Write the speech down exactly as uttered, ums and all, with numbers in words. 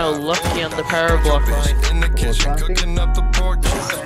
so lucky on the power block line. In the kitchen, cooking up the pork.